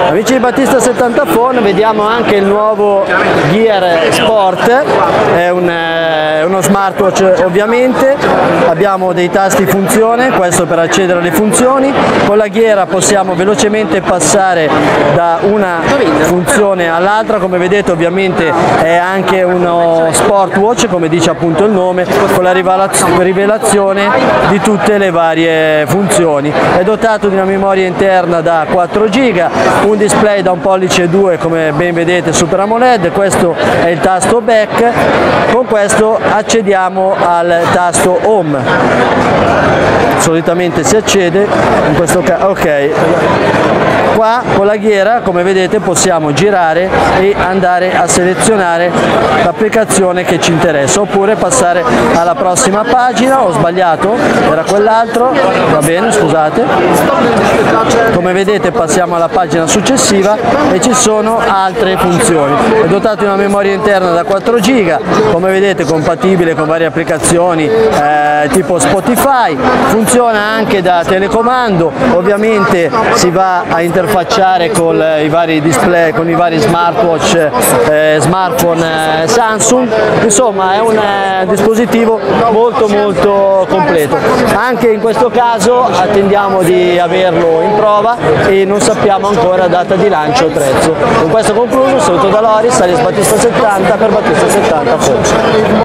Amici di Battista 70 Phone, vediamo anche il nuovo Gear Sport, è uno smartwatch ovviamente, abbiamo dei tasti funzione, questo per accedere alle funzioni, con la ghiera possiamo velocemente passare da una funzione all'altra, come vedete ovviamente è anche uno sport watch, come dice appunto il nome, con la rivelazione di tutte le varie funzioni. È dotato di una memoria interna da 4 GB, un display da 1,2 pollici come ben vedete Super AMOLED, questo è il tasto back, con questo accediamo al tasto home, solitamente si accede, in questo caso ok. Qua con la ghiera, come vedete, possiamo girare e andare a selezionare l'applicazione che ci interessa, oppure passare alla prossima pagina. Ho sbagliato, era quell'altro, va bene, scusate. Come vedete passiamo alla pagina successiva e ci sono altre funzioni. È dotato di una memoria interna da 4 GB, come vedete compatibile con varie applicazioni tipo Spotify, funziona anche da telecomando, ovviamente si va a interfacciare con i vari display, con i vari smartwatch, smartphone Samsung, insomma è un dispositivo molto completo. Anche in questo caso attendiamo di averlo in prova e non sappiamo ancora data di lancio o prezzo. Con questo concluso, saluto da Loris, Alice Battista 70 per Battista 70 Phone.